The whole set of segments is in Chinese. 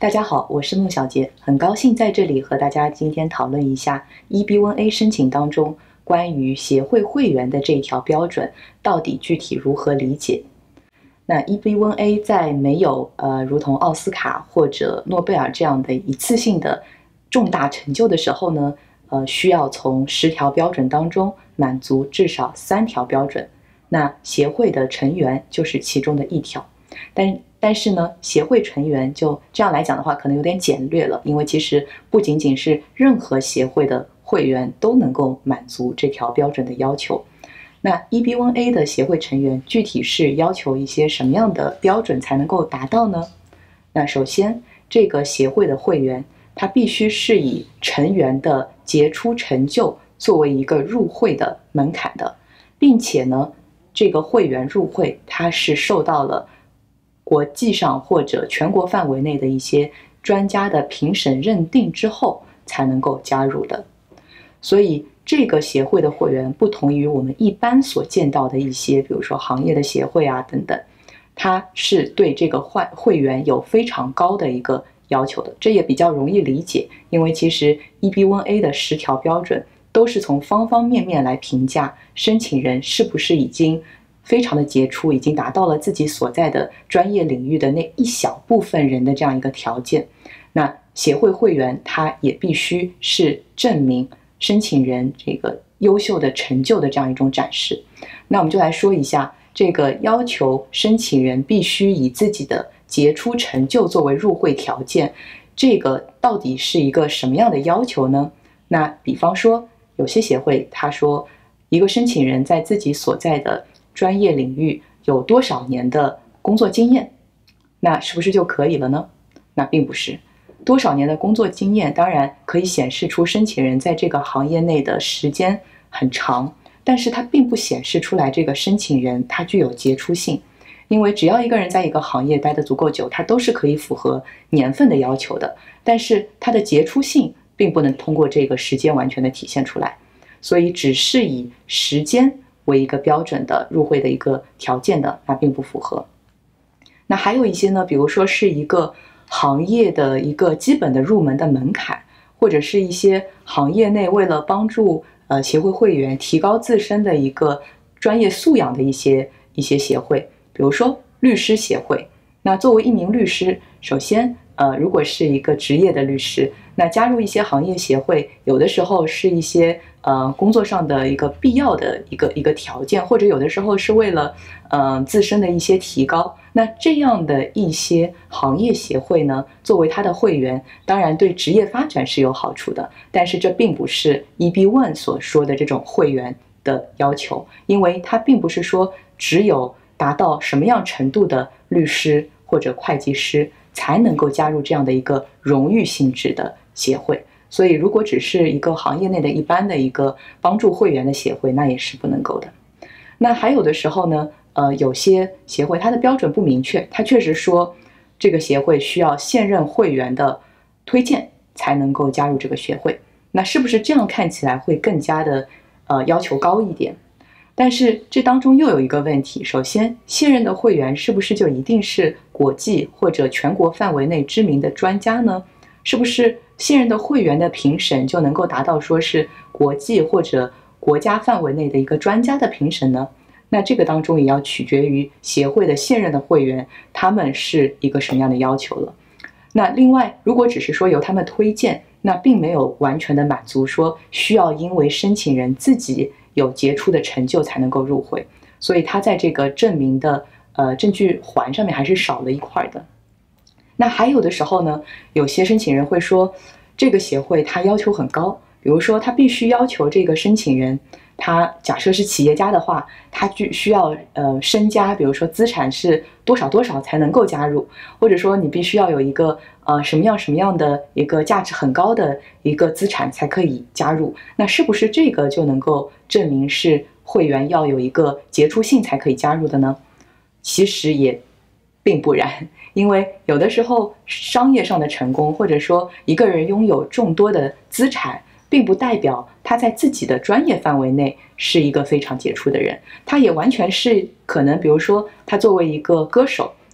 大家好，我是孟小杰，很高兴在这里和大家今天讨论一下 EB1A 申请当中关于协会会员的这一条标准到底具体如何理解。那 EB1A 在没有如同奥斯卡或者诺贝尔这样的一次性的重大成就的时候呢，需要从10条标准当中满足至少3条标准。那协会的成员就是其中的1条，但是呢，协会成员就这样来讲的话，可能有点简略了，因为其实不仅仅是任何协会的会员都能够满足这条标准的要求。那 EB1A 的协会成员具体是要求一些什么样的标准才能够达到呢？那首先，这个协会的会员他必须是以成员的杰出成就作为一个入会的门槛的，并且呢，这个会员入会它是受到了国际上或者全国范围内的一些专家的评审认定之后才能够加入的。所以这个协会的会员不同于我们一般所见到的一些，比如说行业的协会啊等等，它是对这个会员有非常高的一个要求的。这也比较容易理解，因为其实 EB1A 的10条标准都是从方方面面来评价申请人是不是已经非常的杰出，已经达到了自己所在的专业领域的那一小部分人的这样一个条件。那协会会员他也必须是证明申请人这个优秀的成就的这样一种展示。那我们就来说一下这个要求申请人必须以自己的杰出成就作为入会条件，这个到底是一个什么样的要求呢？那比方说有些协会他说一个申请人在自己所在的专业领域有多少年的工作经验，那是不是就可以了呢？那并不是。多少年的工作经验当然可以显示出申请人在这个行业内的时间很长，但是它并不显示出来这个申请人他具有杰出性。因为只要一个人在一个行业待得足够久，他都是可以符合年份的要求的，但是他的杰出性并不能通过这个时间完全的体现出来。所以只是以时间为一个标准的入会的一个条件的，那并不符合。那还有一些呢，比如说是一个行业的一个基本的入门的门槛，或者是一些行业内为了帮助协会会员提高自身的一个专业素养的一些协会，比如说律师协会。那作为一名律师，首先如果是一个职业的律师，那加入一些行业协会，有的时候是一些工作上的一个必要的一个条件，或者有的时候是为了自身的一些提高。那这样的一些行业协会呢，作为他的会员，当然对职业发展是有好处的，但是这并不是 EB1 所说的这种会员的要求，因为它并不是说只有达到什么样程度的律师或者会计师才能够加入这样的一个荣誉性质的协会。所以如果只是一个行业内的一般的一个帮助会员的协会，那也是不能够的。那还有的时候呢，有些协会它的标准不明确，它确实说这个协会需要现任会员的推荐才能够加入这个协会。那是不是这样看起来会更加的要求高一点？但是这当中又有一个问题，首先现任的会员是不是就一定是国际或者全国范围内知名的专家呢？是不是现任的会员的评审就能够达到说是国际或者国家范围内的一个专家的评审呢？那这个当中也要取决于协会的现任的会员他们是一个什么样的要求了。那另外如果只是说由他们推荐，那并没有完全的满足说需要因为申请人自己有杰出的成就才能够入会，所以他在这个证明的证据环上面还是少了一块的。那还有的时候呢，有些申请人会说这个协会他要求很高，比如说他必须要求这个申请人，他假设是企业家的话，他需要身家，比如说资产是多少多少才能够加入，或者说你必须要有一个什么样的一个价值很高的一个资产才可以加入。那是不是这个就能够证明是会员要有一个杰出性才可以加入的呢？其实也并不然，因为有的时候商业上的成功，或者说一个人拥有众多的资产，并不代表他在自己的专业范围内是一个非常杰出的人。他也完全是可能，比如说他作为一个歌手，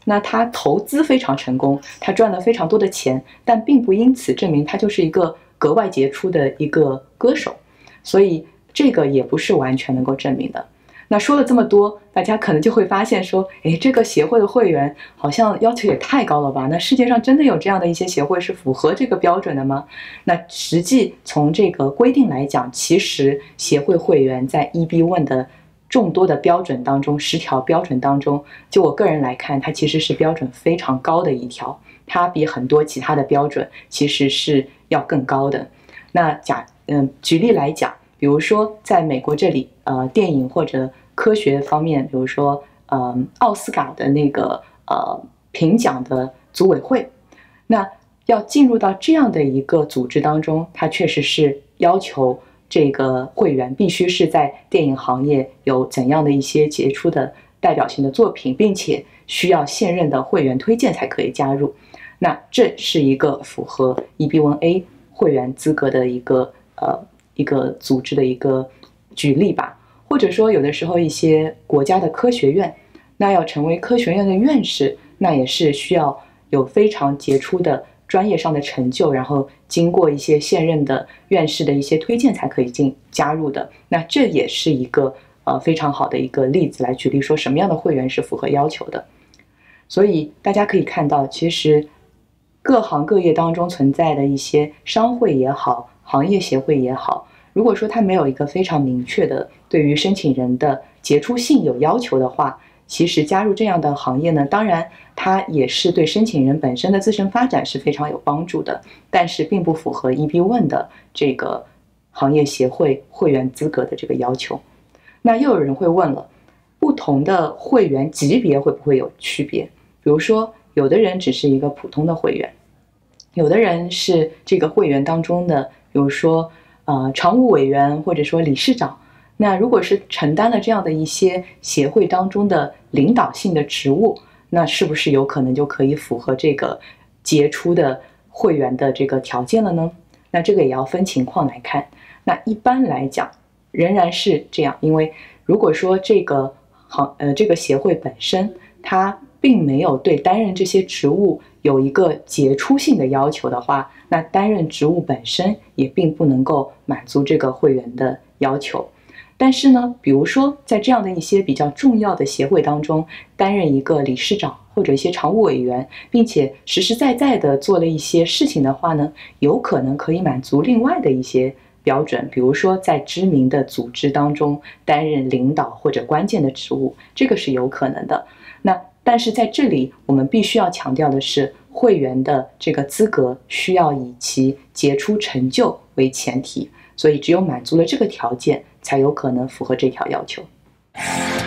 那他投资非常成功，他赚了非常多的钱，但并不因此证明他就是一个格外杰出的一个歌手，所以这个也不是完全能够证明的。那说了这么多，大家可能就会发现说，这个协会的会员好像要求也太高了吧？那世界上真的有这样的一些协会是符合这个标准的吗？那实际从这个规定来讲，其实协会会员在 EB1 的众多的标准当中，10条标准当中，就我个人来看，它其实是标准非常高的一条，它比很多其他的标准其实是要更高的。那举例来讲，比如说在美国这里，电影或者科学方面，比如说奥斯卡的那个评奖的组委会，那要进入到这样的一个组织当中，它确实是要求这个会员必须是在电影行业有怎样的一些杰出的代表性的作品，并且需要现任的会员推荐才可以加入。那这是一个符合 EB1A 会员资格的一个组织的一个举例吧。或者说有的时候一些国家的科学院，那要成为科学院的院士，那也是需要有非常杰出的专业上的成就，然后经过一些现任的院士的一些推荐才可以加入的。那这也是一个非常好的一个例子来举例说什么样的会员是符合要求的。所以大家可以看到，其实各行各业当中存在的一些商会也好，行业协会也好，如果说它没有一个非常明确的对于申请人的杰出性有要求的话，其实加入这样的行业呢，当然它也是对申请人本身的自身发展是非常有帮助的，但是并不符合 EB1 的这个行业协会会员资格的这个要求。那又有人会问了，不同的会员级别会不会有区别？比如说有的人只是一个普通的会员，有的人是这个会员当中的，比如说常务委员或者说理事长。那如果是承担了这样的一些协会当中的领导性的职务，那是不是有可能就可以符合这个杰出的会员的这个条件了呢？那这个也要分情况来看。那一般来讲仍然是这样，因为如果说这个协会本身它并没有对担任这些职务有一个杰出性的要求的话，那担任职务本身也并不能够满足这个会员的要求。但是呢，比如说在这样的一些比较重要的协会当中，担任一个理事长或者一些常务委员，并且实实在在的做了一些事情的话呢，有可能可以满足另外的一些标准，比如说在知名的组织当中担任领导或者关键的职务，这个是有可能的。但是在这里我们必须要强调的是，会员的这个资格需要以其杰出成就为前提，所以只有满足了这个条件，才有可能符合这条要求。